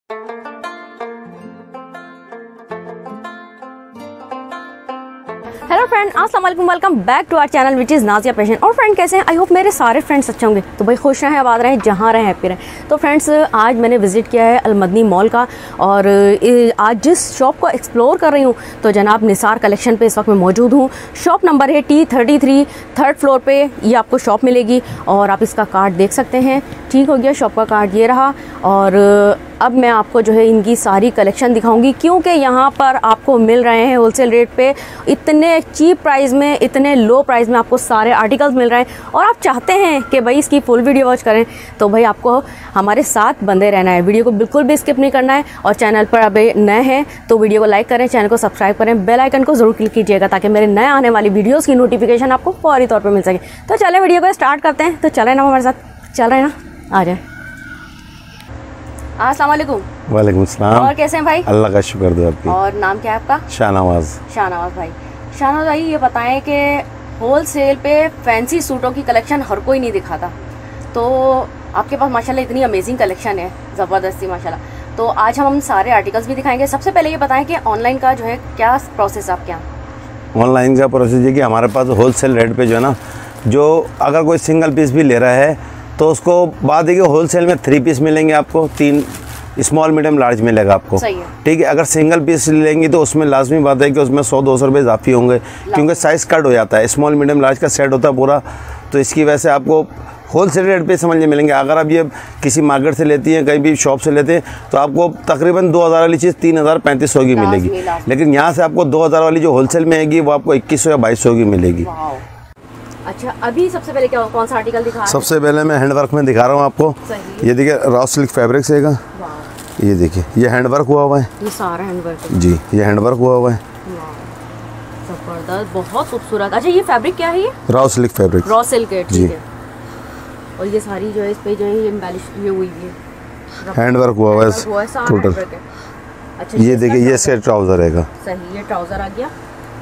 Hello friend, अस्सलाम वालेकुम, welcome back to our channel which is Nazia fashion. और friend कैसे हैं? आई होप मेरे सारे फ्रेंड्स अच्छे होंगे। तो भाई खुश रहें, आबाद रहें, जहाँ रहें हैप्पी रहें। तो फ्रेंड्स आज मैंने विज़िट किया है अलमदनी मॉल का, और आज जिस शॉप को एक्सप्लोर कर रही हूँ तो जनाब निसार कलेक्शन पे इस वक्त मैं मौजूद हूँ। शॉप नंबर है T33, थर्ड फ्लोर पे ये आपको शॉप मिलेगी। और आप इसका कार्ड देख सकते हैं। ठीक हो गया, शॉप का कार्ड ये रहा। और अब मैं आपको जो है इनकी सारी कलेक्शन दिखाऊंगी, क्योंकि यहाँ पर आपको मिल रहे हैं होलसेल रेट पे, इतने चीप प्राइस में, इतने लो प्राइस में आपको सारे आर्टिकल्स मिल रहे हैं। और आप चाहते हैं कि भाई इसकी फुल वीडियो वॉच करें, तो भाई आपको हमारे साथ बंदे रहना है, वीडियो को बिल्कुल भी स्किप नहीं करना है। और चैनल पर अभी नए हैं तो वीडियो को लाइक करें, चैनल को सब्सक्राइब करें, बेल आइकन को ज़रूर क्लिक कीजिएगा ताकि मेरे नए आने वाली वीडियोज़ की नोटिफिकेशन आपको फौरी तौर पर मिल सके। तो चलें वीडियो को स्टार्ट करते हैं। तो चलें ना हमारे साथ, चल रहे हैं ना, आ जाए। अस्सलाम वालेकुम। वालेकुम सलाम। और कैसे हैं भाई? अल्लाह का शुक्र दो आपकी। और नाम क्या है आपका? शाहनवाज। शाहनवाज भाई। शाहनवाज भाई ये बताएं कि होल सेल पे फैंसी सूटों की कलेक्शन हर कोई नहीं दिखाता, तो आपके पास माशाल्लाह इतनी अमेजिंग कलेक्शन है, ज़बरदस्ती माशाल्लाह। तो आज हम सारे आर्टिकल्स भी दिखाएंगे। सबसे पहले ये बताएं कि ऑनलाइन का जो है क्या प्रोसेस आपके यहाँ? ऑनलाइन का प्रोसेस है कि हमारे पास होलसेल रेट पे जो है ना, जो अगर कोई सिंगल पीस भी ले रहा है तो उसको बात है कि होलसेल में 3 पीस मिलेंगे आपको, 3 स्मॉल मीडियम लार्ज मिलेगा आपको। ठीक है। अगर सिंगल पीस लेंगी तो उसमें लाजमी बात है कि उसमें 100-200 रुपये इजाफी होंगे, क्योंकि साइज़ कट हो जाता है। स्मॉल मीडियम लार्ज का सेट होता है पूरा, तो इसकी वजह से आपको होलसेल रेट पे समझ में मिलेंगे। अगर आप ये किसी मार्केट से लेती हैं, कहीं भी शॉप से लेते हैं, तो आपको तकरीबन 2000 वाली चीज़ 3035 की मिलेगी। लेकिन यहाँ से आपको 2000 वाली जो होलसेल में आएगी वो आपको 2100 या 2200 की मिलेगी। अच्छा, अभी सबसे पहले क्या कौन सा आर्टिकल दिखा रहे हैं? सबसे पहले मैं हैंडवर्क में दिखा रहा हूँ आपको। ये देखिए रॉ सिल्क फैब्रिक से का, ये देखिए ये हैंडवर्क हुआ हुआ है। ये सारा हैंडवर्क जी, ये हैंडवर्क हुआ हुआ है। जबरदस्त, बहुत खूबसूरत। अच्छा ये फैब्रिक क्या है? ये raw silk fabric, raw silk है। ठीक है। और ये सारी जो है इस पे जो है ये एम्बेलिश ये हुई है, हैंडवर्क हुआ हुआ है टोटल। अच्छा ये देखिए ये इसका ट्राउजर है। सही, ये ट्राउजर आ गया।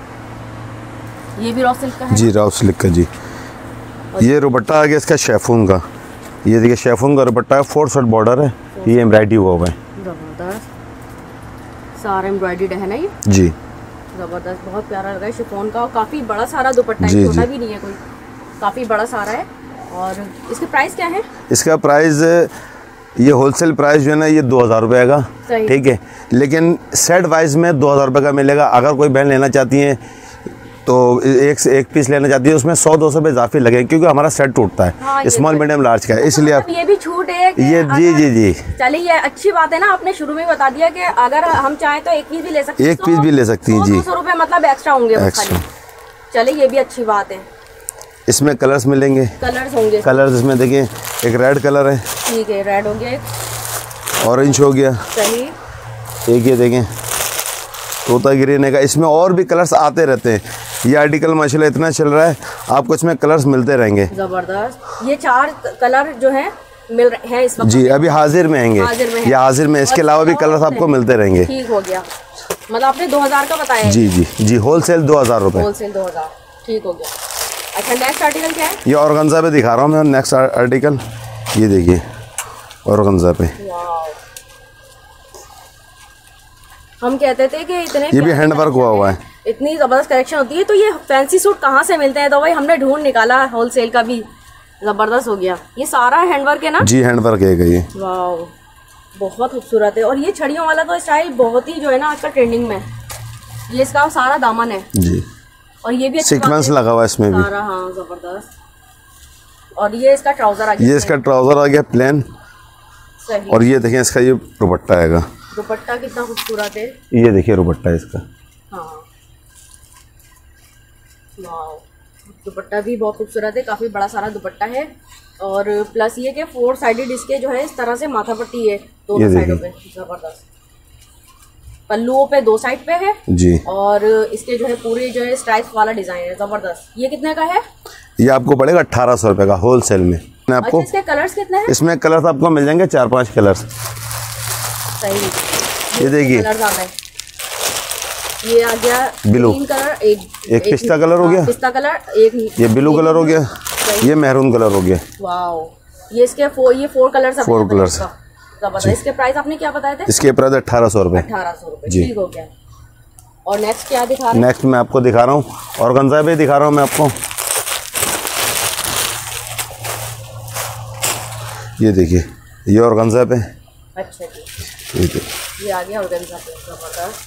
ये भी रॉ सिल्क का है जी, रॉ सिल्क का जी। ये दुपट्टा आ गया इसका शेफून का। ये देखिए शेफून का दुपट्टा है, 4 शॉर्ट बॉर्डर है, ये एम्ब्रॉयडरी हुआ हुआ है। जबरदस्त, सारा एम्ब्रॉयडर्ड है ना ये जी। जबरदस्त, बहुत प्यारा लगा है शिफॉन का। और काफी बड़ा सारा दुपट्टा है, छोटा भी नहीं है कोई, काफी बड़ा सारा है। और इसके प्राइस क्या है? इसका प्राइस ये होलसेल प्राइस जो है ना, ये 2000 रुपये का। ठीक है। लेकिन सेट वाइज में 2000 रुपये का मिलेगा। अगर कोई बहन लेना चाहती है तो एक से एक पीस लेना चाहती है, उसमें 100-200 रुपये इजाफी लगेंगे, क्योंकि हमारा सेट टूटता है। हाँ, स्मॉल मीडियम लार्ज का है, इसलिए आप ये भी छूट है ये जी। चलिए ये अच्छी बात है ना, आपने शुरू में बता दिया कि अगर हम चाहें तो एक पीस भी ले सकते हैं। एक पीस भी ले सकती हैं जी। 200 रुपये मतलब एक्स्ट्रा होंगे एक्स्ट्रा। चलिए ये भी अच्छी बात है। इसमें कलर्स मिलेंगे, कलर्स होंगे। कलर्स इसमें देखिए, एक रेड कलर है। ठीक है, रेड हो गया, एक ऑरेंज हो गया। सही। एक ये देखें तोता ग्रीन है। इसमें और भी कलर्स आते रहते हैं। ये आर्टिकल माशाल्लाह इतना चल रहा है, आपको इसमें कलर्स मिलते रहेंगे। जबरदस्त। ये 4 कलर जो हैं मिल रहे हैं इस वक्त जी, अभी हाजिर में आएंगे। ये हाजिर में, इसके अलावा भी कलर्स आपको मिलते रहेंगे। ठीक हो गया, मतलब आपने 2000 का बताया? जी, होलसेल 2000 रुपये। होलसेल 2000, ठीक हो गया। अच्छा नेक्स्ट आर्टिकल क्या है? ये ऑर्गेन्जा पे दिखा रहा हूँ मैं नेक्स्ट आर्टिकल। ये देखिए ऑर्गेन्जा पे हम कहते थे कि इतने, ये भी हैंडवर्क हुआ है, इतनी जबरदस्त कलेक्शन होती है। तो ये फैंसी सूट कहाँ से मिलते हैं? तो भाई हमने ढूंढ निकाला, होलसेल का भी जबरदस्त हो गया। ये सारा हैंडवर्क है ना? जी हैंडवर्क है ये। वाह, बहुत खूबसूरत है। और ये छड़ियों वाला तो स्टाइल बहुत ही जो है ना आजकल ट्रेंडिंग में। ये इसका सारा दामन है जी, और ये भी सीक्वेंस लगा हुआ है इसमें भी। हाँ जबरदस्त। और ये इसका ट्राउजर आ गया। ये इसका ट्राउजर आ गया प्लेन। और ये देखें इसका ये दुपट्टा आएगा। दुपट्टा कितना खूबसूरत है। ये देखिए दुपट्टा इसका। हाँ वाव, दुपट्टा भी बहुत खूबसूरत है, काफी बड़ा सारा दुपट्टा है। और प्लस ये कि 4 साइडेड इसके जो है इस तरह से माथा पट्टी है दोनों साइडों पे। जबरदस्त, पल्लुओं पे 2 साइड पे है जी। और इसके जो है पूरे जो है स्ट्राइप वाला डिजाइन है, जबरदस्त। ये कितने का है? ये आपको पड़ेगा 1800 रुपये का होलसेल में। आपको इसके कलर्स कितने हैं? इसमें कलर्स आपको मिल जाएंगे 4-5 कलर्स। सही। ये देखिए ये आ गया ब्लू कलर, एक पिस्ता कलर हो गया, पिस्ता कलर, एक ये ब्लू कलर हो गया, ये मैरून कलर हो गया। वाओ, ये इसके 4 कलर्स। 4 कलर्स जबरदस्त। इसके प्राइस आपने क्या बताए थे? इसके प्राइस 1800 रुपये। 1800 रुपये, जी। ठीक हो गया। और नेक्स्ट क्या दिखा रहे हैं? नेक्स्ट मैं आपको दिखा रहा हूँ ऑर्गेन्जा पे दिखा रहा हूँ मैं आपको। ये देखिए, ये ऑर्गेन्जा पे। अच्छा जी, ये आ गया ऑर्गेन्जा पे, जबरदस्त।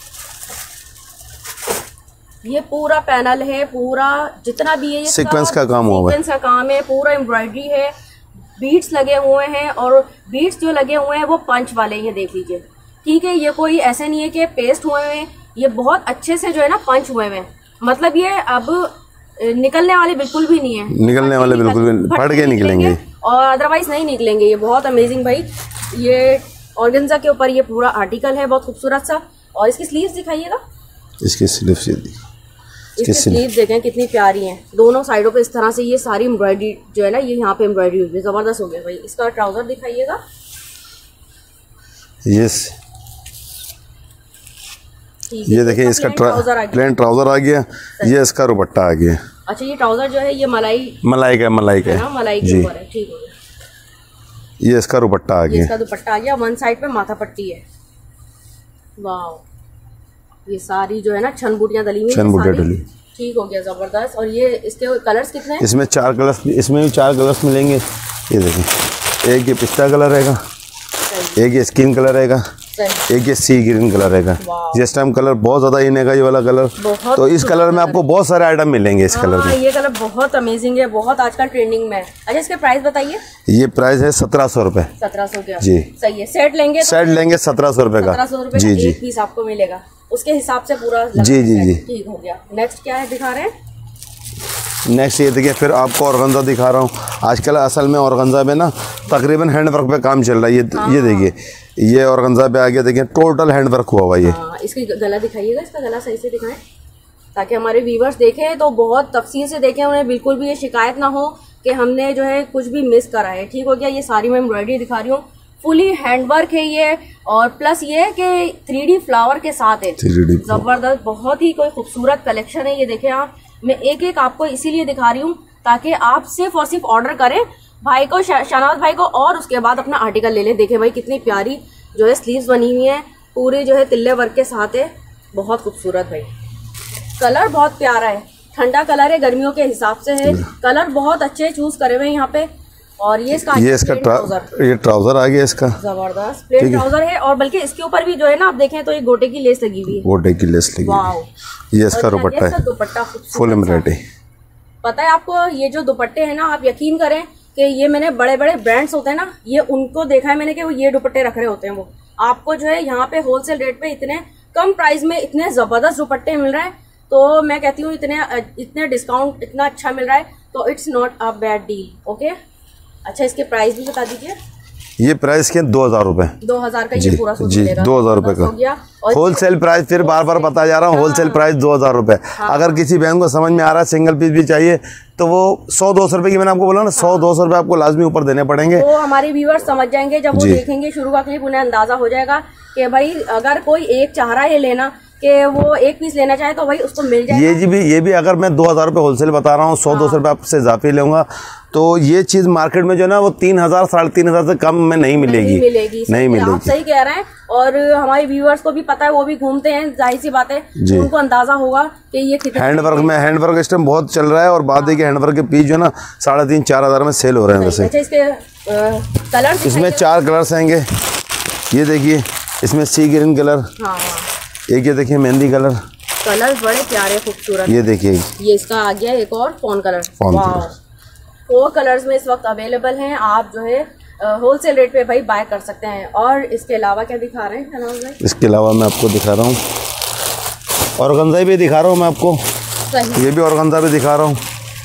ये पूरा पैनल है, पूरा जितना भी है ये सीक्वेंस का काम हुआ है, सीक्वेंस का काम है, पूरा एम्ब्रॉयडरी है, बीट्स लगे हुए हैं और बीट्स जो लगे हुए हैं वो पंच वाले हैं, देख लीजिए। ठीक है, ये कोई ऐसे नहीं है कि पेस्ट हुए हुए हैं, ये बहुत अच्छे से जो है ना पंच हुए हुए हैं। मतलब ये अब निकलने वाले बिल्कुल भी नहीं है, निकलने वाले बिल्कुल भी फट के निकलेंगे और अदरवाइज नहीं निकलेंगे। ये बहुत अमेजिंग भाई, ये ऑर्गेन्जा के ऊपर ये पूरा आर्टिकल है, बहुत खूबसूरत सा। और इसकी स्लीव्स दिखाइएगा। इसकी स्लीव्स इसकी स्लीव्स देखें कितनी प्यारी हैं, दोनों साइडों पे इस तरह से ये सारी एम्ब्रॉयडरी जो है ना, ये यहाँ पे एम्ब्रॉयडरी हुई है, जबरदस्त हो गया भाई। इसका ट्राउजर दिखाइएगा। ये देखिए, इसका प्लेन ट्राउजर आ गया, ये इसका दुपट्टा आ गया। अच्छा, ये ट्राउजर जो है ये मलाई का मलाई के ऊपर है, ठीक हो गया। ये इसका दुपट्टा आ गया, इसका दुपट्टा आ गया, वन साइड पे माथा पट्टी है। वाह, ये सारी जो है ना छन बूटियां डली हुई, ठीक हो गया, जबरदस्त। और ये इसके कलर्स कितने हैं? इसमें 4 कलर्स, इसमें भी 4 कलर्स मिलेंगे। ये देखिए, एक ये पिस्ता कलर रहेगा, एक ये स्किन कलर रहेगा, एक ये सी ग्रीन कलर रहेगा। जिस टाइम कलर बहुत ज्यादा इन है, ये वाला कलर, तो इस कलर में आपको बहुत सारे आइटम मिलेंगे इस कलर में। ये कलर बहुत अमेजिंग है, बहुत आजकल ट्रेंडिंग में है। अच्छा, इसके प्राइस बताइए। ये प्राइस है 1700 रुपए। 1700 का जी, सही है। सेट लेंगे तो सेट लेंगे 1700 रुपए का। 1700 रुपए जी जी, एक पीस आपको मिलेगा, उसके हिसाब से पूरा। जी जी जी, ठीक हो गया। नेक्स्ट क्या है दिखा रहे हैं? नेक्स्ट ये देखिए, फिर आपको ऑर्गेन्जा दिखा रहा हूँ। आजकल असल में ऑर्गेन्जा में ना तकरीबन हैंडवर्क पे काम चल रहा है। ये देखिए, ये ऑर्गेन्जा पे आ गया, देखिए टोटल हैंडवर्क हुआ हुआ। ये इसकी गला दिखाइएगा, इसका गला सही से दिखाएं ताकि हमारे व्यूवर्स देखें तो बहुत तफसील से देखें, उन्हें बिल्कुल भी ये शिकायत ना हो कि हमने जो है कुछ भी मिस करा है। ठीक हो गया। ये सारी मैं एम्ब्रॉयडरी दिखा रही हूँ, फुली हैंडवर्क है ये, और प्लस ये कि 3D फ्लावर के साथ है, जबरदस्त, बहुत ही कोई खूबसूरत कलेक्शन है। ये देखें आप, मैं एक एक आपको इसीलिए दिखा रही हूँ ताकि आप सिर्फ और सिर्फ ऑर्डर करें भाई को, शहनाज भाई को, और उसके बाद अपना आर्टिकल ले लें। देखें भाई कितनी प्यारी जो है स्लीव्स बनी हुई है, पूरे जो है तिल्ले वर्क के साथ है, बहुत खूबसूरत भाई। कलर बहुत प्यारा है, ठंडा कलर है, गर्मियों के हिसाब से है, कलर बहुत अच्छे चूज करे हुए हैं यहाँ पे। और ये इसका ट्राउजर आ गया, इसका जबरदस्त प्लेन ट्राउजर है, और बल्कि इसके ऊपर भी जो है ना आप देखें तो ये गोटे की लेस लगी हुई है, गोटे की लेस लगी हुई है। ये इसका दुपट्टा है, दुपट्टा फुल एम्ब्रॉयडरी। पता है आपको, ये जो दुपट्टे हैं ना, आप यकीन करें कि ये मैंने बड़े बड़े ब्रांड्स होते हैं ना, ये उनको देखा है मैंने कि वो ये दुपट्टे रख रहे होते हैं। वो आपको जो है यहाँ पे होलसेल रेट पे इतने कम प्राइस में इतने जबरदस्त दुपट्टे मिल रहे हैं, तो मैं कहती हूँ इतने डिस्काउंट इतना अच्छा मिल रहा है, तो it's not a bad deal. Okay, अच्छा इसके प्राइस भी बता दीजिए। ये प्राइस के 2000 रुपए, 2000 का ये पूरा सूट जी, 2000 रुपए का होलसेल प्राइस। फिर बार बार बता जा रहा हूँ, होलसेल प्राइस 2000 रुपए। अगर किसी बहन को समझ में आ रहा है सिंगल पीस भी चाहिए तो वो 100-200 रुपए की, मैंने आपको बोला ना, 100-200 रुपए आपको लाजमी ऊपर देने पड़ेंगे। तो हमारे व्यूअर्स समझ जाएंगे जब वो देखेंगे शुरू का क्लिप, उन्हें अंदाजा हो जाएगा कि भाई अगर कोई एक चाह रहा है लेना, कि वो एक पीस लेना चाहे तो भाई उसको मिल जाएगा। ये भी अगर मैं 2000 रुपए होलसेल बता रहा हूँ, 100-200 रुपए आपसे इजाफी लूंगा, तो ये चीज मार्केट में जो है ना वो 3000-3500 से कम में नहीं मिलेगी। नहीं मिलेगी। आप सही कह रहे हैं, और हमारे व्यूअर्स को भी पता है, वो भी घूमते हैं, जाहिर सी बात है उनको अंदाजा होगा कि ये हैंडवर्क इस टाइम बहुत चल रहा है। और बात है कि हैंडवर्क के पीस जो है ना 3500-4000 हजार में सेल हो रहे हैं वैसे। अच्छा, इसके कलर, इसमें 4 कलर्स आएंगे। ये देखिए, इसमें सी ग्रीन कलर, एक ये देखिए मेहंदी कलर बड़े प्यारे खूबसूरत। ये देखिए, ये इसका आ गया एक और फॉन कलर। 4 कलर्स में इस वक्त अवेलेबल हैं, आप जो है होलसेल रेट पे भाई बाय कर सकते हैं। और इसके अलावा क्या दिखा रहे हैं? इसके अलावा मैं आपको दिखा रहा हूँ ऑर्गेन्जा भी दिखा रहा हूँ मैं आपको, ये भी ऑर्गेन्जा भी दिखा रहा हूँ।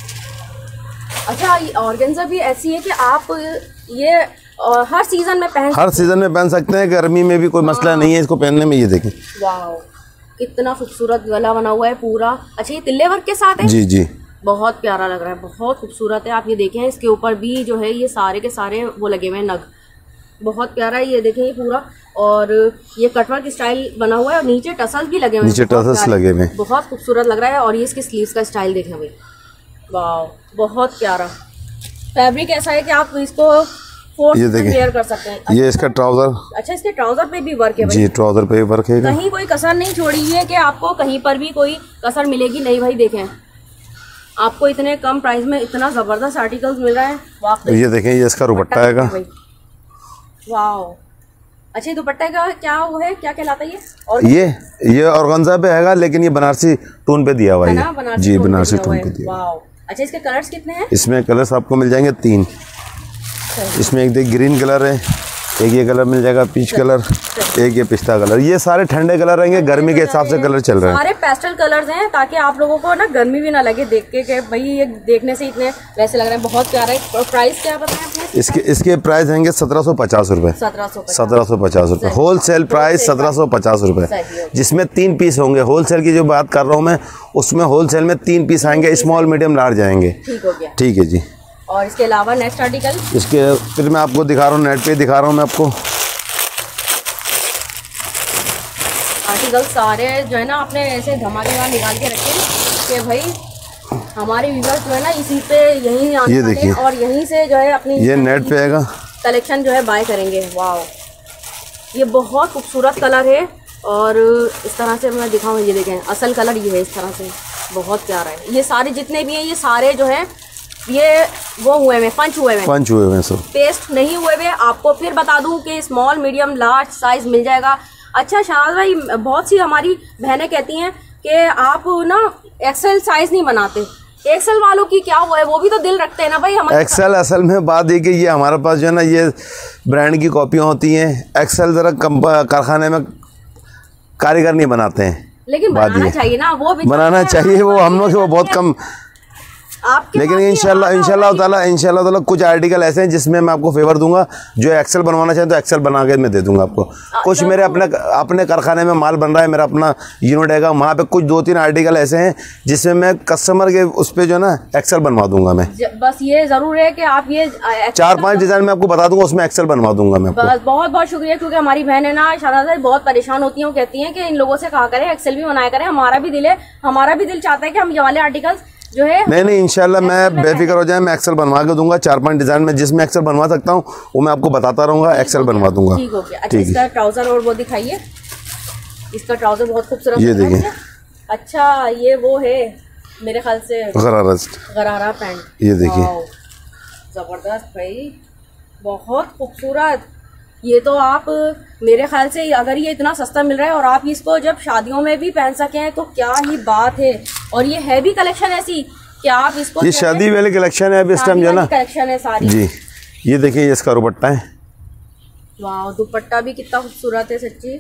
अच्छा, ऑर्गेन्जा भी ऐसी है कि आप ये हर सीजन में पहन सकते हैं, गर्मी में भी कोई मसला नहीं है इसको पहनने में। ये देखें, वाह कितना खूबसूरत गला बना हुआ है पूरा। अच्छा, ये तिल्ले वर्क के साथ है? जी जी, बहुत प्यारा लग रहा है, बहुत खूबसूरत है। आप ये देखें, इसके ऊपर भी जो है ये सारे के सारे वो लगे हुए हैं नग, बहुत प्यारा है। ये देखें ये पूरा, और ये कटवर्क स्टाइल बना हुआ है, और नीचे टसल्स भी लगे हुए हैं, नीचे टसल्स लगे हुए हैं, बहुत खूबसूरत लग रहा है। और ये इसके स्लीव्स का स्टाइल देखें भाई, वाह बहुत प्यारा। फैब्रिक ऐसा है कि आप इसको ये देखिए कर सकते हैं। ये इसका ट्राउजर। अच्छा, इसके ट्राउजर पे भी वर्क है भाई? जी, ट्राउजर पे भी वर्क है। कहीं कोई कसर नहीं छोड़ी है कि आपको कहीं पर भी कोई कसर मिलेगी नहीं भाई। देखें, आपको इतने कम प्राइस में इतना जबरदस्त आर्टिकल्स मिल रहा है वाकई। ये देखें, ये इसका दुपट्टा आएगा। वाओ, अच्छा दुपट्टे का क्या वो है, क्या कहलाता है ये? और ये ऑर्गेन्जा पे हैगा, लेकिन ये बनारसी टोन पे दिया हुआ है। जी, बनारसी टोन पे दिया। वाओ, अच्छा इसके कलर्स कितने हैं? इसमें कलर्स आपको मिल जाएंगे 3। इसमें एक ग्रीन कलर है, एक ये कलर मिल जाएगा पीच कलर, एक ये पिस्ता कलर। ये सारे ठंडे कलर रहेंगे, गर्मी के हिसाब से कलर चल रहे हैं। सारे पेस्टल कलर्स हैं ताकि आप लोगों को ना गर्मी भी ना लगे देख के कि भाई ये देखने से इतने वैसे लग रहे हैं। बहुत प्यारा है। और प्राइस क्या बताएं आपने? इसके प्राइस रहेंगे 1750 रुपए। 1750 रुपए होल सेल प्राइस, 1750 रुपए, जिसमें 3 पीस होंगे। होल सेल की जो बात कर रहा हूँ मैं, उसमें होल सेल में 3 पीस आएंगे, स्मॉल मीडियम लार्ज आएंगे। ठीक हो गया। ठीक है जी। और इसके अलावा नेक्स्ट आर्टिकल, इसके फिर मैं आपको दिखा रहा हूँ, नेट पे दिखा रहा हूँ मैं आपको आर्टिकल सारे जो है ना आपने ऐसे धमाकेदार निकाल के रखे कि भाई हमारे व्यूअर्स जो है ना इसी पे यहीं आने ये देखिए, और यहीं से जो है अपनी ये नेट पे आएगा कलेक्शन जो है बाय करेंगे। वाओ, ये बहुत खूबसूरत कलर है। और इस तरह से मैं दिखाऊँ, ये देखें असल कलर ये है, इस तरह से बहुत प्यारा है। ये सारे जितने भी हैं ये सारे जो है ये वो हुए हैं, पंच हुए हैं सब, पेस्ट नहीं हुए हुए। आपको फिर बता दूं कि स्मॉल मीडियम लार्ज साइज मिल जाएगा। अच्छा शाहनाज भाई, बहुत सी हमारी बहनें कहती हैं कि आप ना एक्सेल साइज नहीं बनाते। एक्सेल वालों की क्या हुआ है, वो भी तो दिल रखते हैं ना भाई हमारे। एक्सेल असल में बात ये कि ये हमारे पास जो है ना ये ब्रांड की कॉपियाँ होती हैं। एक्सेल जरा कारखाने में कारीगर नहीं बनाते हैं, लेकिन बनाना चाहिए ना, वो भी बनाना चाहिए। वो हम लोग वो बहुत कम, लेकिन इंशाल्लाह ताला कुछ आर्टिकल ऐसे हैं जिसमें मैं आपको फेवर दूंगा। जो एक्सेल बनवाना चाहे तो एक्सेल बना के मैं दे दूंगा आपको। कुछ मेरे अपने कारखाने में माल बन रहा है, मेरा अपना यूनिट है, वहाँ पे कुछ 2-3 आर्टिकल ऐसे हैं जिसमें मैं कस्टमर के उस पर जो है ना एक्सेल बनवा दूंगा मैं। बस ये जरूर है कि आप ये 4-5 डिजाइन में आपको बता दूंगा, उसमें एक्सेल बनवा दूंगा मैं। बहुत बहुत शुक्रिया, क्योंकि हमारी बहन है ना शाहनाज बहुत परेशान होती है। वो कहती है कि इन लोगों से कहा करें एक्सेल भी बनाया करें। हमारा भी दिल चाहता है कि हम ये वाले आर्टिकल्स जो है नहीं इंशाल्लाह मैं बेफिक्र हो जाए, मैं एक्सेल बनवा के दूंगा। 4-5 डिजाइन में जिसमें एक्सेल बनवा सकता हूँ वो मैं आपको बताता रहूंगा, एक्सेल बनवा दूंगा। ठीक हो गया। अच्छा, इसका ट्राउजर और वो दिखाइए, इसका ट्राउजर बहुत खूबसूरत। ये देखिए, अच्छा ये वो है मेरे ख्याल से गरारा पैंट। ये देखिए, जबरदस्त भाई, बहुत खूबसूरत। ये तो आप मेरे ख्याल से अगर ये इतना सस्ता मिल रहा है और आप इसको जब शादियों में भी पहन सकें तो क्या ही बात है। और ये है भी कलेक्शन ऐसी कि आप इसको, ये शादी वाली कलेक्शन है अभी इस टाइम जो है ना, कलेक्शन है सारी जी। ये देखिए, ये इसका दुपट्टा है। वाह, दुपट्टा भी कितना खूबसूरत है सच्ची।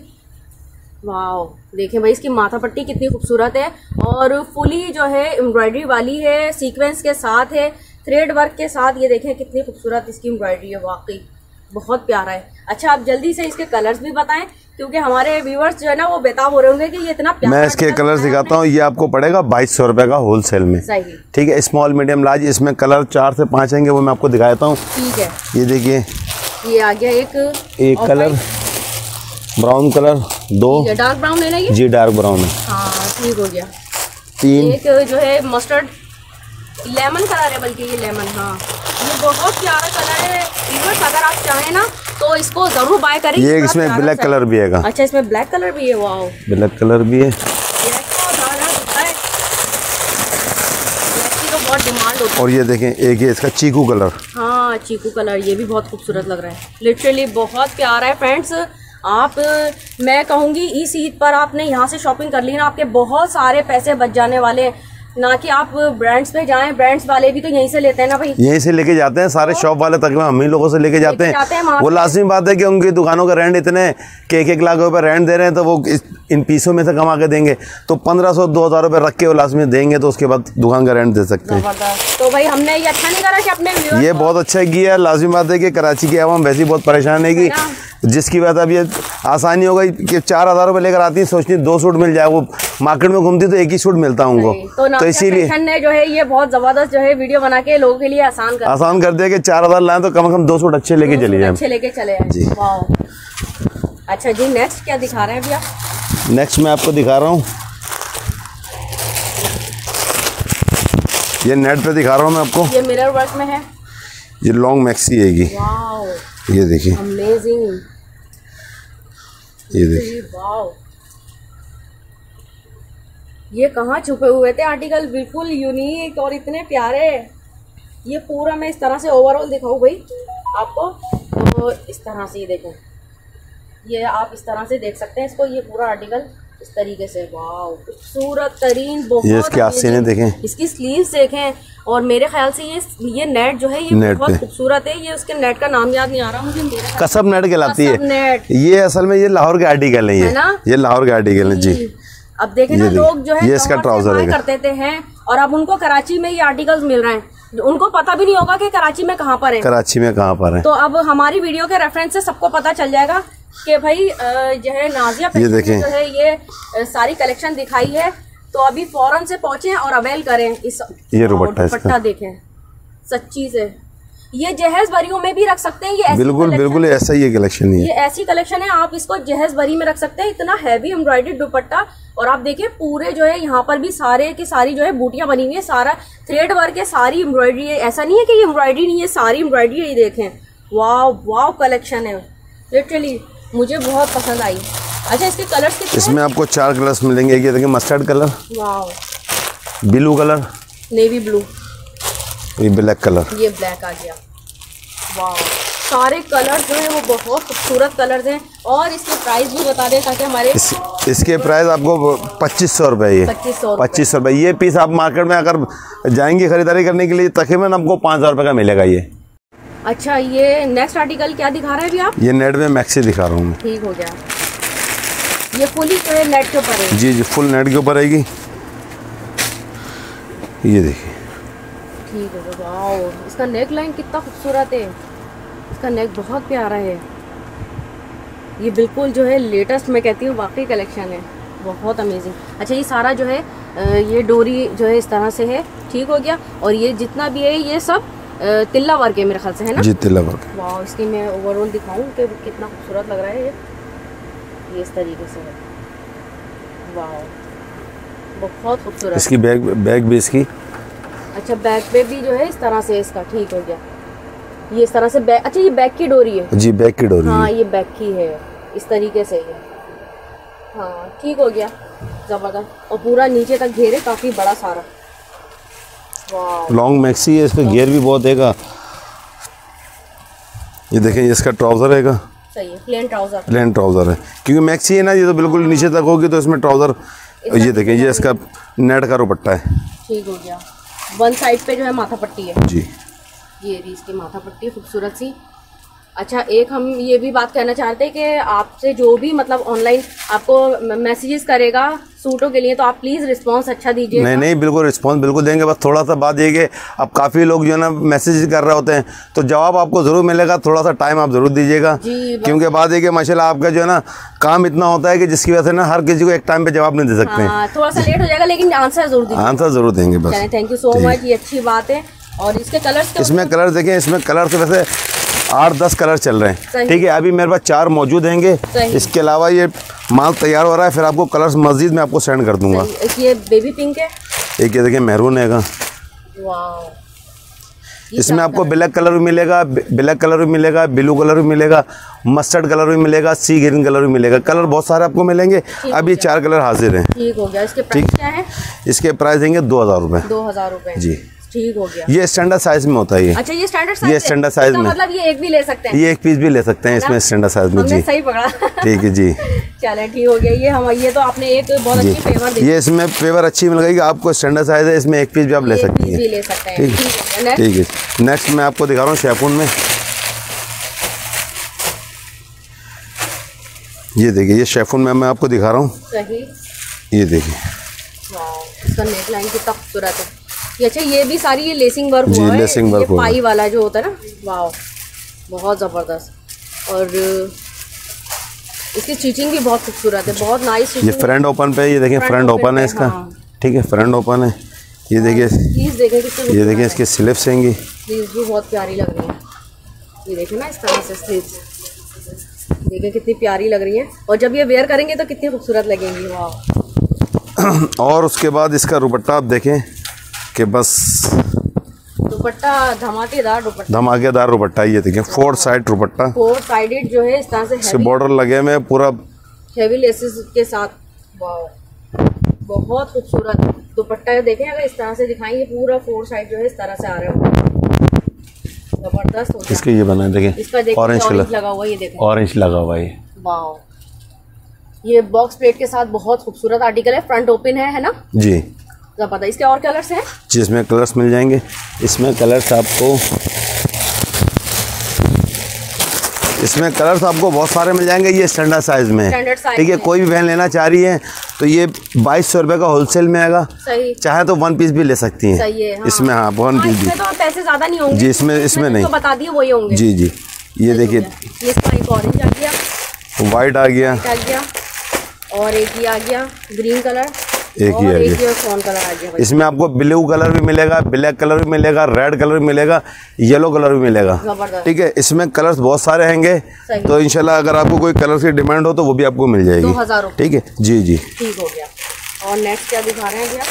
वाह, देखें भाई इसकी माथा पट्टी कितनी खूबसूरत है और फुली जो है एम्ब्रॉयडरी वाली है, सीक्वेंस के साथ है, थ्रेड वर्क के साथ। ये देखें कितनी खूबसूरत इसकी एम्ब्रॉयडरी है, वाकई बहुत प्यारा है। अच्छा, आप जल्दी से इसके कलर्स भी बताएं क्योंकि हमारे व्यूअर्स जो है ना वो बेताब हो रहे होंगे कि ये इतना प्यारा। मैं इसके कलर्स दिखाता हूँ। ये आपको पड़ेगा 2200 रुपए का होल सेल में। सही, ठीक है। स्मॉल मीडियम लार्ज, इसमें कलर 4 से 5 आएंगे, वो मैं आपको दिखाता हूँ। ठीक है, ये देखिए, ये आ गया एक colour, brown colour, 2 dark brown है ना ये? जी डार्क ब्राउन है। हाँ ठीक हो गया। 3 एक जो है मस्टर्ड लेमन कलर है, बल्कि ये लेमन, हाँ ये बहुत प्यारा कलर है। अगर आप चाहें ना तो इसको जरूर बाय करें। ये इसमें ब्लैक कलर भी है। अच्छा, इसमें ब्लैक कलर भी है। वाओ, ब्लैक कलर भी है। तो बहुत डिमांड होती है। और ये देखें, एक ये इसका चीकू कलर। हाँ चीकू कलर, ये भी बहुत खूबसूरत लग रहा है, लिटरली बहुत प्यारा है। फ्रेंड्स आप, मैं कहूँगी इस ईद पर आपने यहाँ से शॉपिंग कर ली ना, आपके बहुत सारे पैसे बच जाने वाले हैं। ना कि आप ब्रांड्स पे जाएं, ब्रांड्स वाले भी तो यहीं से लेते हैं ना भाई, यहीं से लेके जाते हैं सारे शॉप वाले, तकरीबन हम ही लोगों से लेके जाते हैं। वो लाजमी बात है कि उनकी दुकानों का रेंट इतने कि 1-1 लाख रुपए रेंट दे रहे हैं, तो वो इन पीसों में से कमा के देंगे तो 1500-2000 रुपए रख के वो लाजमी देंगे, तो उसके बाद दुकान का रेंट दे सकते हैं। तो भाई हमने ये अच्छा नहीं करा कि अपने, ये बहुत अच्छा किया। लाजमी बात है कि कराची की आवाम वैसे ही बहुत परेशान है कि जिसकी बात अब ये आसानी हो गई कि 4000 रुपये लेकर आती है, सोचती 2 सूट मिल जाए, वो मार्केट में घूमती तो 1 ही सूट मिलता उनको। तो इसीलिए जो है ये बहुत जबरदस्त जो है वीडियो बना के लोगों के लिए आसान कर दिया कि 4000 लाएं तो कम से कम 2 सूट अच्छे लेके चले जाए, अच्छे लेके चले जी। अच्छा जी, नेक्स्ट क्या दिखा रहे हैं अभी आप? नेक्स्ट मैं आपको दिखा रहा हूँ, ये नेट पे दिखा रहा हूँ मैं आपको। ये मिरर वर्क में है। ये लॉन्ग मैक्सी आएगी। वाओ, ये देखिए, अमेजिंग। ये देखिए, वाओ, ये कहाँ छुपे हुए थे आर्टिकल, बिल्कुल यूनिक और इतने प्यारे। ये पूरा मैं इस तरह से ओवरऑल दिखाऊं भाई आपको, तो इस तरह से ये देखें, ये आप इस तरह से देख सकते हैं इसको, ये पूरा आर्टिकल इस तरीके से। वाओ, खूबसूरत तरीन, बहुत। ये इसके आस्तीने देखें, इसकी स्लीव्स देखें, और मेरे ख्याल से ये नेट जो है ये बहुत खूबसूरत है। ये उसके नेट का नाम याद नहीं आ रहा मुझे, कसब नेट कहलाती है नेट। ये असल में ये लाहौर के आर्टिकल है, ये लाहौर के आर्टिकल है जी। अब देखें ना, लोग जो है ये इसका ट्राउजर करते थे हैं, और अब उनको कराची में ये आर्टिकल्स मिल रहे हैं, उनको पता भी नहीं होगा कि कराची में कहाँ पर है, कराची में कहाँ पर है। तो अब हमारी वीडियो के रेफरेंस से सबको पता चल जाएगा कि भाई जो है नाजिया फैशन जो है ये सारी कलेक्शन दिखाई है, तो अभी फौरन से पहुंचे और अवेल करें। इस ये दुपट्टा देखें, सच्ची से ये जहेज बरियों में भी रख सकते हैं। ये बिल्कुल ऐसा ही कलेक्शन है, ये ऐसी कलेक्शन है, आप इसको जहेज बरी में रख सकते हैं। इतना हैवी एम्ब्रॉयडर्ड दुपट्टा, और आप देखिए पूरे जो है यहाँ पर भी सारे की सारी जो है बूटियां बनी हुई है, सारा थ्रेड वर्क है, सारी एम्ब्रॉयडरी है। ऐसा नहीं है कि ये एम्ब्रॉयडरी नहीं है, सारी एम्ब्रॉयडरी है। ये देखें, वाव वाव कलेक्शन है, लिटरली मुझे बहुत पसंद आई। अच्छा, इसके कलर्स कितने? इसमें आपको 4 कलर्स मिलेंगे। ये देखिए, mustard colour, wow, blue colour, navy blue, ये ब्लैक कलर, ये ब्लैक आ गया। वाव, सारे कलर्स जो है वो बहुत खूबसूरत कलर्स हैं। और इसके प्राइस भी बता दें ताकि हमारे इसके प्राइस आपको 2500 रुपये। ये 2500 रुपये। ये पीस आप मार्केट में अगर जाएंगे खरीदारी करने के लिए तकरीबन आपको 5000 रुपये का मिलेगा ये। अच्छा, ये नेक्स्ट आर्टिकल क्या दिखा रहे हैं अभी आप? ये नेट में मैक्सी दिखा रहा हूँ मैं। ठीक हो गया, ये फुली जो है नेट के ऊपर है। जी, फुल नेट के ऊपर आएगी। ये देखिए, ठीक है। वाओ, इसका नेक लाइन कितना खूबसूरत है, इसका नेक बहुत प्यारा है। ये बिल्कुल जो है लेटेस्ट, मैं कहती हूँ वाकई कलेक्शन है, बहुत अमेजिंग। अच्छा, ये सारा जो है ये डोरी जो है इस तरह से है, ठीक हो गया। और ये जितना भी है ये सब तिल्ला वर्क है मेरे ख्याल से, है ना? जी, तिल्ला वर्क। वाह, इसकी मैं ओवरऑल दिखाऊं कि कितना खूबसूरत लग रहा है ये इस तरीके से है। वाह, बहुत खूबसूरत। इसकी बैग भी इसकी। अच्छा, बैक पे भी जो है इस तरह से इसका, ठीक हो गया। ये इस तरह से बैक, अच्छा ये बैक की डोरी है जी, बैक की डोरी। हाँ, ये बैक की है इस तरीके से ये। हाँ, ठीक हो गया, जबरदस्त। और पूरा नीचे तक घेरे, काफी बड़ा सारा। लॉन्ग मैक्सी है, इसका घेर भी बहुत हैगा। ये देखें, इसका ट्राउजर हैगा, सही है, प्लेन ट्राउजर है, क्योंकि मैक्सी है ना, ये तो बिल्कुल नीचे तक होगी, तो इसमें ट्राउजर। ये देखें, ये इसका नेट का दुपट्टा है। ठीक हो गया। वन साइड पे जो है माथा पट्टी है जी, ये रही इसकी माथा पट्टी खूबसूरत सी। अच्छा, एक हम ये भी बात कहना चाहते हैं कि आपसे जो भी मतलब ऑनलाइन आपको मैसेजेस करेगा सूटों के लिए, तो आप प्लीज़ रिस्पांस अच्छा दीजिए। नहीं, बिल्कुल रिस्पांस बिल्कुल देंगे। बस थोड़ा सा बात ये कि अब काफ़ी लोग जो है ना मैसेज कर रहे होते हैं, तो जवाब आपको ज़रूर मिलेगा, थोड़ा सा टाइम आप ज़रूर दीजिएगा। क्योंकि बात ये कि माशाल्लाह आपका जो है ना काम इतना होता है कि जिसकी वजह से ना हर किसी को एक टाइम पे जवाब नहीं दे सकते हैं। थोड़ा सा लेट हो जाएगा, लेकिन आंसर ज़रूर देंगे। बस, थैंक यू सो मच, ये अच्छी बात है। और इसके कलर्स, इसमें कलर देखें, इसमें कलर तो वैसे 8-10 कलर चल रहे हैं, ठीक है। अभी मेरे पास 4 मौजूद हैंगे। इसके अलावा ये माल तैयार हो रहा है, फिर आपको कलर्स मस्जिद में आपको सेंड कर दूंगा। एक ये बेबी पिंक है, एक ये देखिए मैरून हैगा। वाओ, इसमें आपको ब्लैक कलर भी मिलेगा, ब्लू कलर भी मिलेगा, मस्टर्ड कलर भी मिलेगा, सी ग्रीन कलर भी मिलेगा। कलर बहुत सारे आपको मिलेंगे। अब ये 4 कलर हाजिर हैं। ठीक हो गया। इसके प्राइस क्या है? इसके प्राइस देंगे 2000 रुपये। 2000 रुपये जी, ठीक हो गया। ये स्टैंडर्ड साइज में होता है ये। अच्छा, ये स्टैंडर्ड साइज, ये स्टैंडर्ड साइज में, मतलब ये एक भी ले सकते हैं, ये एक पीस भी ले सकते हैं इसमें स्टैंडर्ड साइज में। जी, सही पकड़ा। ठीक है जी, चले, ठीक हो गया। ये तो आपने एक बहुत अच्छी फेवर दी। ये इसमें फेवर अच्छी मिल गई, आपको स्टैंडर्ड साइज है, इसमें एक पीस भी आप ले सकती हैं। ठीक है। नेक्स्ट मैं आपको दिखा रहा हूँ शिफॉन में। ये देखिए, ये शिफॉन में मैं आपको दिखा रहा हूँ। ये देखिए, इसका नेक लाइन कितना खूबसूरत है। अच्छा, ये भी सारी ये लेसिंग वर्क हुआ है, लेसिंग वर्क पाई वाला जो होता है ना, वाह, बहुत ज़बरदस्त। और इसकी स्टिचिंग भी बहुत खूबसूरत है, बहुत नाइस। ये फ्रंट ओपन पे, ये देखें फ्रंट ओपन है इसका, ठीक है, फ्रंट ओपन है। ये देखिए, ये देखिए इसके स्लीव्स हैंगी, स्लीव्स भी बहुत प्यारी लग रही है। ये देखें ना, इस तरह से स्लीव्स देखिए कितनी प्यारी लग रही है, और जब ये वेयर करेंगे तो कितनी खूबसूरत लगेंगी। वाह। और उसके बाद इसका दुपट्टा आप देखें कि बस दुपट्टा धमाकेदार दुपट्टा, धमाकेदार दुपट्टा। ये देखिए 4 साइड दुपट्टा, 4 साइडेड जो है इस तरह से इसके बॉर्डर लगे हुए पूरा हेवी लेसेस के साथ। वाओ, बहुत खूबसूरत दुपट्टा है। देखें अगर इस तरह से दिखाएंगे, पूरा 4 साइड जो है इस तरह से आ रहा है, जबरदस्त हो गया। इसके ये बना है देखिए, ऑरेंज कलर लगा हुआ, ये देखें ऑरेंज लगा हुआ है। वाओ, ये बॉक्स प्लेट के साथ बहुत खूबसूरत आर्टिकल है। फ्रंट ओपन है ना जी, जबरदस्त। इसके और कलर्स हैं जी, इसमें कलर्स मिल जाएंगे। इसमें कलर्स आपको बहुत सारे मिल जाएंगे। ये स्टैंडर्ड साइज में है, ठीक है। कोई भी बहन लेना चाह रही है तो ये 2200 रुपये का होलसेल में आएगा। सही, चाहे तो 1 पीस भी ले सकती हैं। सही है, हाँ। इसमें हाँ 1 पीस भी, तो पैसे ज्यादा नहीं होंगे जी। इसमें नहीं, बता दिए वही होंगे। जी जी, ये देखिए, ये इसका एक ऑरेंज आ गया, वाइट आ गया, और एक ही आ गया ग्रीन कलर, एक ही आ गया, फोन कलर आ गया। इसमें आपको ब्लू कलर भी मिलेगा, ब्लैक कलर भी मिलेगा, रेड कलर भी मिलेगा, येलो कलर भी मिलेगा, ठीक है। इसमें कलर्स बहुत सारे हैंगे, तो इंशाल्लाह अगर आपको कोई कलर की डिमांड हो तो वो भी आपको मिल जाएगी, 2000 रुपये, ठीक है। जी जी, ठीक हो गया। और नेक्स्ट क्या दिखा रहे हैं भैया?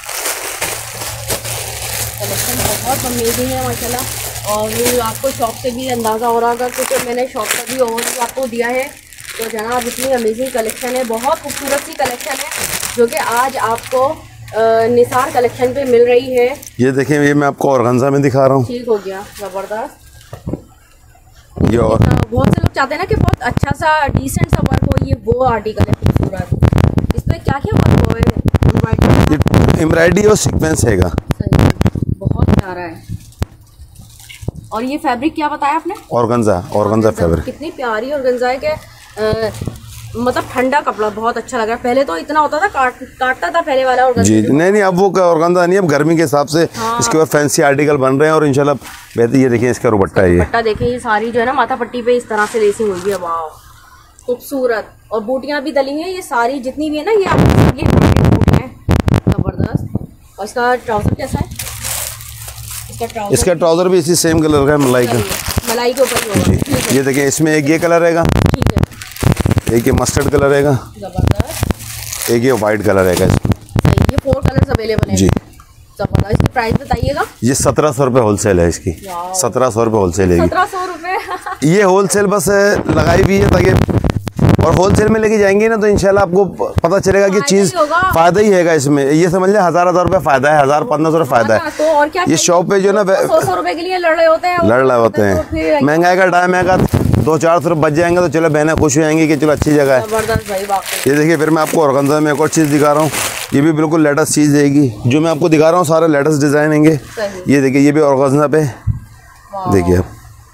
कलेक्शन बहुत अमेजिंग है माशाल्लाह, और आपको शॉप से भी अंदाज़ा हो रहा होगा, क्योंकि मैंने शॉप पर भी ओवरव्यू आपको दिया है। तो जनाब इतनी अमेजिंग कलेक्शन है, बहुत खूबसूरत सी कलेक्शन है, जो कि आज आपको निसार कलेक्शन पे मिल रही है। ये देखें, ये मैं आपको ऑर्गेन्जा में दिखा रहा हूँ। ठीक हो गया, ज़बरदस्त। ये और बहुत से लोग चाहते हैं ना कि बहुत अच्छा सा डिसेंट सा वर्क हो, ये वो आर्टिकल है खूबसूरत। इसमें क्या क्या वर्क हुआ है? एम्ब्रॉयडरी और सीक्वेंस हैगा, बहुत प्यारा है। और ये फैब्रिक क्या बताया आपने? Organza fabric. कितनी प्यारी ऑर्गेन्जा है कि मतलब ठंडा कपड़ा, बहुत अच्छा लग रहा है। पहले तो इतना होता था काटता था पहले वाला ऑर्गेन्जा। जी नहीं, अब वो ऑर्गेन्जा नहीं, अब गर्मी के हिसाब से इसके ऊपर फैंसी आर्टिकल बन रहे हैं और इंशाल्लाह बेहतर। ये देखिए इसका दुपट्टा है, ये दुपट्टा देखिए, ये सारी जो है ना माथा पट्टी पे इस तरह से लेसिंग हुई है। वाह, खूबसूरत। और बूटियां भी डली हैं, ये सारी जितनी भी है ना, ये आपकी बूटियां हैं, जबरदस्त। और इसका ट्राउजर कैसा है? इसका ट्राउजर भी इसी सेम कलर का है, मलाई के ऊपर। ये देखिए, इसमें एक ये कलर रहेगा, एक ये मस्टर्ड कलर रहेगा, जबरदस्त। एक ये वाइट कलर रहेगा। इसमें ये 4 कलर्स अवेलेबल हैं जी, जबरदस्त। इसकी प्राइस बताइएगा। ये 1700 रुपये होलसेल है इसकी, 1700 रुपये होलसेल है। 1700 रुपये ये होलसेल बस लगाई भी है ताकि, और होलसेल में लेके जाएंगे ना तो इंशाल्लाह आपको पता चलेगा कि चीज़ फायदा ही है इसमें। ये समझ ले 1000 रुपये फायदा है, 1500 रुपये फायदा है। तो और क्या, ये शॉप पे जो ना 100 रुपये के लिए लड़ रहे होते हैं, महंगाई का टाइम है, 200-400 रुपये बच जाएंगे तो चलो बहनें खुश हो जाएंगी कि चलो अच्छी जगह है। ये देखिए, फिर मैं आपको ऑर्गेन्जा में एक और चीज़ दिखा रहा हूँ। ये भी बिल्कुल लेटेस्ट चीज़ रहेगी, जो मैं आपको दिखा रहा हूँ सारा लेटेस्ट डिज़ाइन होंगे। ये देखिए, ये भी ऑर्गेन्जा पे, देखिए आप,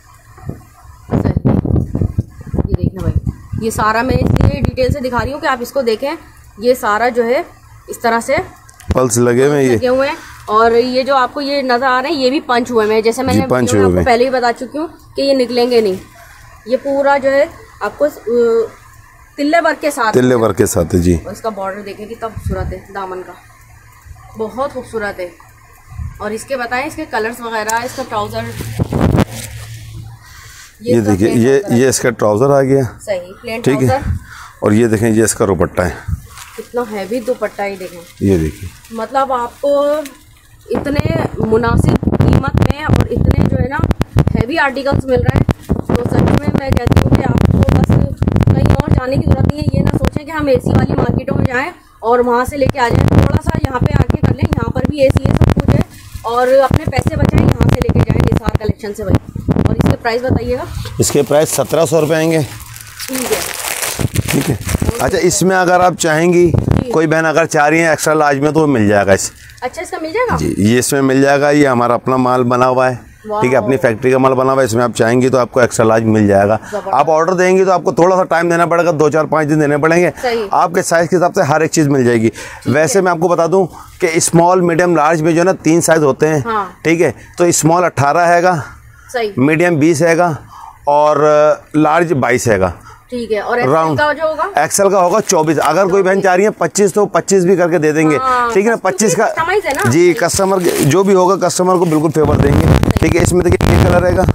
ये देखिए भाई, ये सारा मैं इसलिए डिटेल से दिखा रही हूँ कि आप इसको देखें। ये सारा जो है इस तरह से पल्स लगे हुए हैं, और ये जो आपको ये नजर आ रहे हैं, ये भी पंच हुए हैं, जैसे मैंने आपको पहले ही बता चुकी हूँ कि ये निकलेंगे नहीं। ये पूरा जो है आपको तिल्ले वर्क के साथ है जी। और इसका बॉर्डर देखें कितना खूबसूरत है, दामन का बहुत खूबसूरत है। और इसके बताएं, इसके कलर्स वगैरह, इसका ट्राउजर, ये देखिए, ये इसका ट्राउजर आ गया, सही प्लेन, ठीक है। और ये देखें, ये इसका दुपट्टा है, कितना हैवी दुपट्टा है, देखें। ये देखिए, मतलब आपको इतने मुनासिब कीमत में और इतने जो है ना हैवी आर्टिकल्स मिल रहे हैं, तो सच में मैं कहती हूँ कि आपको बस कहीं और जाने की जरूरत नहीं है। ये ना सोचें कि हम एसी वाली मार्केटों में जाएं और वहाँ से लेके आ जाएं, थोड़ा सा यहाँ पे आके कर लें, यहाँ पर भी एसी है, सब कुछ है, और अपने पैसे बचाएं, यहाँ से लेके जाएं निसार कलेक्शन से भाई। और इसके प्राइस बताइएगा। इसके प्राइस 1700 रुपये आएंगे, ठीक है। अच्छा, इसमें अगर आप चाहेंगी, कोई बहन अगर चाह रही है एक्स्ट्रा लार्ज में, तो मिल जाएगा। अच्छा, इसका मिल जाएगा जी, ये इसमें मिल जाएगा। ये हमारा अपना माल बना हुआ है, ठीक है, अपनी फैक्ट्री का माल बना हुआ है। इसमें आप चाहेंगी तो आपको एक्स्ट्रा लार्ज मिल जाएगा। आप ऑर्डर देंगी तो आपको थोड़ा सा टाइम देना पड़ेगा, 2-4-5 दिन देने पड़ेंगे। आपके साइज के हिसाब से हर एक चीज़ मिल जाएगी। वैसे मैं आपको बता दूं कि स्मॉल, मीडियम, लार्ज में जो है ना 3 साइज होते हैं, ठीक है। तो स्मॉल 18 हैगा, मीडियम 20 हैगा, और लार्ज 22 हैगा, ठीक है। और एक्सेल का जो होगा, एक्सेल का होगा 24। अगर कोई बहन चाह रही है 25 तो 25 भी करके दे देंगे, ठीक है ना। 25 का जी, कस्टमर जो भी होगा कस्टमर को बिल्कुल फेवर देंगे, ठीक है। इसमें देखिए, ये कलर रहेगा,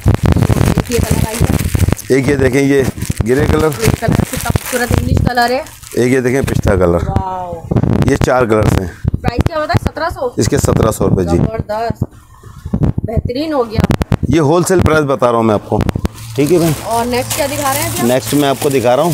एक ये देखें, ये ग्रे कलर, कितना खूबसूरत इंग्लिश कलर है। एक ये देखें पिस्ता कलर, ये 4 कलर्स हैं। प्राइस क्या होता है? 1700। इसके 1700 रुपये जी। जबरदस्त। बेहतरीन हो गया। ये होलसेल प्राइस बता रहा हूँ मैं आपको, ठीक है भाई। और नेक्स्ट क्या दिखा रहे हैं? नेक्स्ट मैं आपको दिखा रहा हूँ,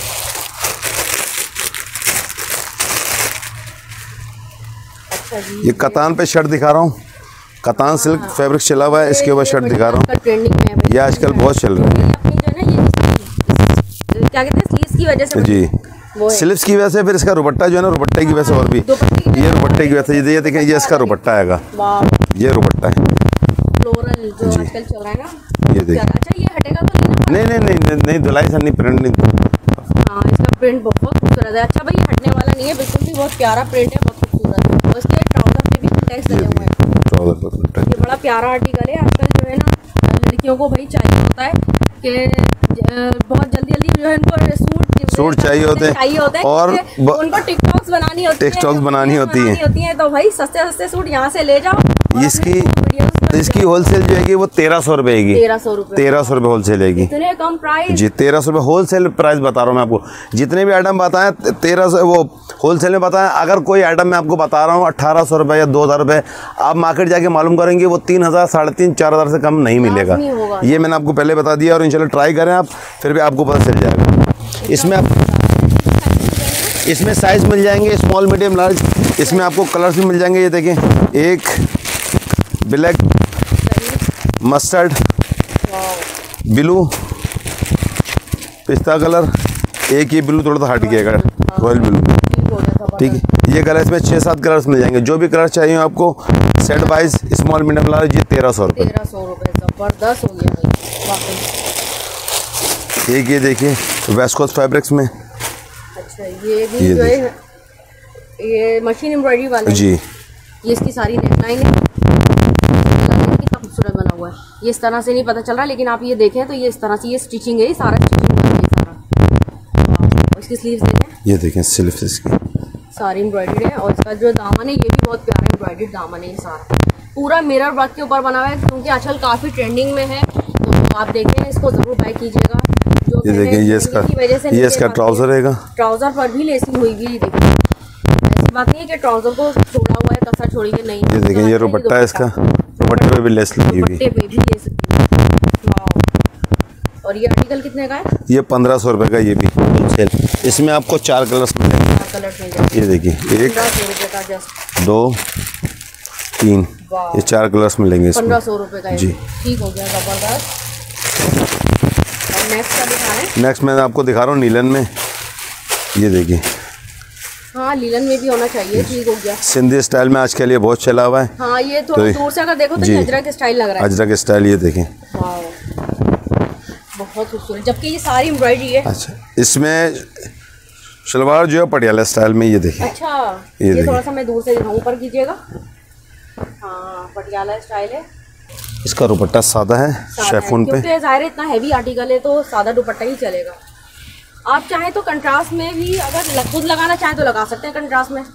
अच्छा जी, ये कतान पे शर्ट दिखा रहा हूँ। कतान सिल्क फैब्रिक चला हुआ है, इसके ऊपर शर्ट दिखा रहा हूँ। ट्रेंडिंग में है भाई, ये आजकल बहुत चल रहा है। अपनी जो है ना ये क्या कहते हैं, स्लीव्स की वजह से जी, स्लीव्स की वजह से, फिर इसका दुपट्टा जो है ना, दुपट्टे की वजह से और भी, ये दुपट्टे की वजह से, ये देखें, ये इसका दुपट्टा आएगा, ये दुपट्टा है फ्लोरल जो आजकल चल रहा है ना, ये देखिए। अच्छा ये हटेगा तो नहीं नहीं नहीं नहीं, धुलाई से नहीं, प्रिंट नहीं। हाँ, इसका प्रिंट बहुत खूबसूरत है। अच्छा भाई, ये हटने वाला नहीं है बिल्कुल भी, बहुत प्यारा प्रिंट है, बहुत खूबसूरत है। और इसके ट्राउजर पे भी टैक्स लगे हुए हैं, ट्राउजर। ये बड़ा प्यारा आर्टिकल है। आजकल जो है ना लड़कियों को भाई चाहिए होता है कि बहुत जल्दी जल्दी जो है इनको सूट चाहिए होते हैं, और उनको टिकटॉक्स बनानी होती है, तो भाई सस्ते सस्ते सूट यहाँ से ले जाओ। इसकी होलसेल जो है वो 1300 रुपए की, 1300 रुपए होलसेल है, इतने कम प्राइस जी। 1300 रुपए होलसेल प्राइस बता रहा हूँ मैं आपको। जितने भी आइटम बताएं 1300 वो होलसेल में बताएं। अगर कोई आइटम मैं आपको बता रहा हूँ 1800 रुपए या 2000 रुपए, आप मार्केट जाके मालूम करेंगे वो 3000, 3500, 4000 से कम नहीं मिलेगा। ये मैंने आपको पहले बता दिया, और इंशाल्लाह ट्राई करें आप, फिर भी आपको पता चल जाएगा। इसमें साइज मिल जाएंगे स्मॉल, मीडियम, लार्ज। इसमें आपको कलर्स भी मिल जाएंगे, ये देखें, एक ब्लैक, मस्टर्ड, ब्लू, पिस्ता कलर, एक ये ब्लू थोड़ा सा हट गया, रॉयल ब्लू, ठीक है। ये कलर इसमें 6-7 कलर्स मिल जाएंगे। जो भी कलर चाहिए आपको set wise, small, medium, large, ये 1300 रुपये। 1300 रुपये, जबरदस्त हो गया भाई। एक ये देखिए वेस्कोस फैब्रिक्स में, अच्छा ये भी जो है ये मशीन एम्ब्रॉयडरी वाला जी। ये इसकी सारी नेकलाइन है, कितना खूबसूरत बना हुआ है। ये इस तरह से नहीं पता चल रहा, लेकिन आप ये देखें तो ये इस तरह से ये स्टिचिंग है, ये सारा स्टिचिंग है, ये सारा। इसकी स्लीव्स देखें, ये देखें, स्लीव्स इसकी सारी एम्ब्रॉयडरी है। और इसका जो दामन है ये भी बहुत प्यारा एम्ब्रॉयडरी दामन है, ये सारा पूरा मिरर वर्क के ऊपर बना हुआ है, क्योंकि आजकल काफ़ी ट्रेंडिंग में है। तो आप देखें, इसको ज़रूर बाय कीजिएगा। ये देखें, ये इसका ट्राउजर रहेगा, ट्राउजर पर भी लेसिंग हुई हुई, देखिए ऐसी बात नहीं है कि ट्राउजर को छोड़ा हुआ है, कसा छोड़ी के नहीं। ये देखें, ये दुपट्टा है इसका, दुपट्टे पे भी लेस लगी हुई, दुपट्टे पे भी ले सकती है। वाह। और ये आर्टिकल कितने का है? ये 1500 रुपए का, ये भी होलसेल। इसमें आपको 4 कलर्स मिलेंगे, 4 कलर्स मिल जाएंगे। ये देखिए, 1, 1500 रुपये का, जस्ट 2, 3, ये 4 कलर्स मिलेंगे इसमें, 1500 रुपये का जी। ठीक हो गया, जबरदस्त। और नेक्स्ट क्या दिखा रहे हैं? नेक्स्ट मैं आपको दिखा रहा हूँ नीलन में, ये देखिए। हाँ, लीलन में भी होना चाहिए, ठीक हो गया। सिंधी स्टाइल में आज के लिए बहुत चला हुआ है। हाँ, ये थोड़ा दूर से अगर देखो तो ये अजरक स्टाइल लग रहा है, अजरक स्टाइल, ये देखें, बहुत खूबसूरत, जबकि ये सारी एम्ब्रॉयडरी है। अच्छा, इसमें शलवार जो है पटियाला स्टाइल में, ये देखिए। अच्छा, ये थोड़ा सा मैं दूर से दिखाऊं, ऊपर कीजिएगा। हाँ, पटियाला स्टाइल है। इसका दुपट्टा सादा है, शेफून पे, क्योंकि ज़ाहिर है इतना हैवी आर्टिकल है तो सादा दुपट्टा ही चलेगा। आप चाहें तो कंट्रास्ट में भी अगर खुद लगाना चाहें तो लगा सकते हैं कंट्रास्ट में।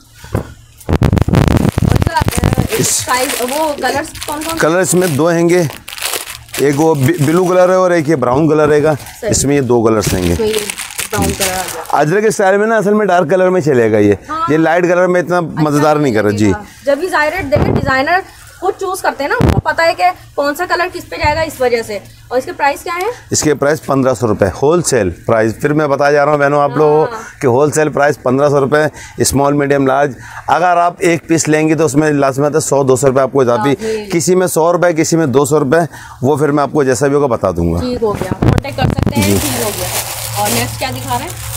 और साइज वो कलर्स कौन-कौन? कलर इसमें 2 हैंगे, एक वो ब्लू कलर है और एक ये ब्राउन कलर रहेगा। इसमें ये 2 कलर्स रहेंगे। ब्राउन कलर अजरक स्टाइल में ना असल में डार्क कलर में चलेगा ये। हाँ। ये लाइट कलर में इतना मजेदार नहीं कर रहा जी। जब भी ज़ाहिर देखें डिजाइनर खुद चूज करते हैं ना, उनको पता है कि कौन सा कलर किस पे जाएगा, इस वजह से। और इसके प्राइस क्या है? इसके प्राइस 1500 रुपये होलसेल प्राइस। फिर मैं बता जा रहा हूँ बहनों आप लोगों कि होलसेल प्राइस 1500 रुपये, स्मॉल मीडियम लार्ज। अगर आप एक पीस लेंगे तो उसमें लाजमत है 100-200 रुपये आपको इजाफी, किसी में 100 रुपये, किसी में 200 रुपये, वो फिर मैं आपको जैसा भी होगा बता दूंगा। ठीक हो गया, कॉन्टेक्ट कर सकते हैं। ठीक हो गया। और नेक्स्ट क्या दिखा रहे हैं?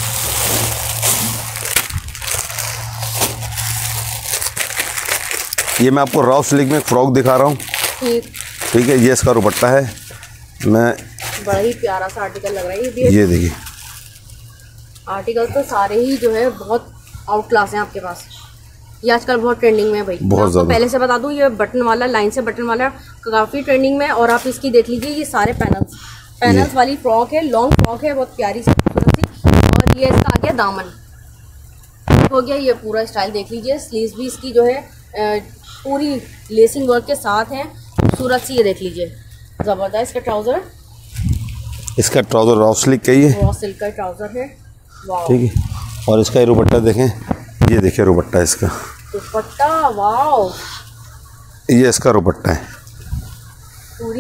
ये मैं आपको रॉ सिल्क में फ्रॉक दिखा रहा हूँ। ठीक है, ये इसका दुपट्टा है। मैं बड़ा ही प्यारा सा आर्टिकल लग रहा है ये देखिए। आर्टिकल तो सारे ही जो है बहुत आउट क्लास हैं आपके पास। ये आजकल बहुत ट्रेंडिंग में है भाई, बहुत ज़्यादा। पहले से बता दूं, ये बटन वाला, लाइन से बटन वाला काफ़ी ट्रेंडिंग में। और आप इसकी देख लीजिए, ये सारे पैनल्स वाली फ्रॉक है, लॉन्ग फ्रॉक है, बहुत प्यारी सी खूबसूरत सी। और ये इसका आ गया दामन हो गया। ये पूरा स्टाइल देख लीजिए। स्लीव्स भी इसकी जो है पूरी लेसिंग वर्क के साथ है, खूबसूरत सी। ये देख लीजिए, ज़बरदस्त। इसका ट्राउज़र रॉ सिल्क का ही है, रॉ सिल्क का ट्राउज़र है। ठीक है। और इसका ये दुपट्टा देखें, ये देखिए दुपट्टा इसका, दुपट्टा वाओ, ये इसका दुपट्टा है।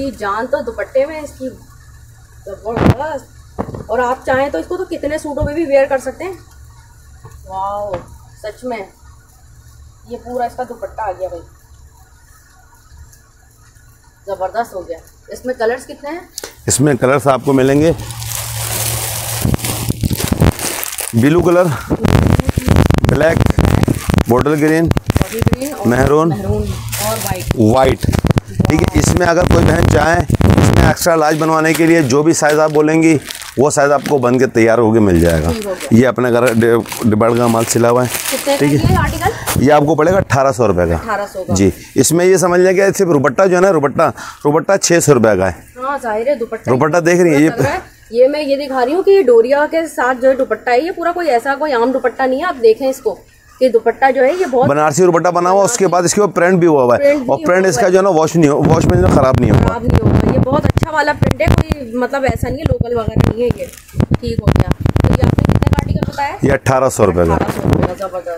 इसकी जान तो दुपट्टे में इसकी जबरदस्त। और आप चाहें तो इसको तो कितने सूटों में भी वेयर कर सकते हैं। वाओ सच में ये पूरा इसका दुपट्टा आ गया भाई, जबरदस्त हो गया। इसमें कलर्स कितने हैं? इसमें कलर्स आपको मिलेंगे blue colour, black, bottle green, मेहरून और वाइट। ठीक है, इसमें अगर कोई बहन चाहे इसमें एक्स्ट्रा लार्ज बनवाने के लिए जो भी साइज़ आप बोलेंगी वो साइज़ आपको बन के तैयार होके मिल जाएगा। ये अपने घर डिबाड़ का माल सिला हुआ है। ठीक है, ये आपको पड़ेगा 1800 रुपये का। 1800 जी। इसमें ये समझ लें कि सिर्फ दुपट्टा जो है ना, दुपट्टा 600 रुपये का है। हाँ जाहिर है दुपट्टा देख रही है ये मैं ये दिखा रही हूँ कि ये डोरिया के साथ जो है दुपट्टा है, ये पूरा कोई ऐसा कोई आम दुपट्टा नहीं है। आप देखें इसको कि दुपट्टा जो है ये बहुत बनारसी दुपट्टा बना हुआ, उसके बाद इसके ऊपर प्रिंट भी हुआ है और प्रिंट इसका जो है ना वॉश में जो खराब नहीं होगा। ये बहुत अच्छा वाला प्रिंट है, कोई मतलब ऐसा नहीं है लोकल वगैरह नहीं है ये। ठीक हो गया। तो ये आपने कितने का आर्टिकल बताया? ये 1800 रुपये का। जबरदस्त।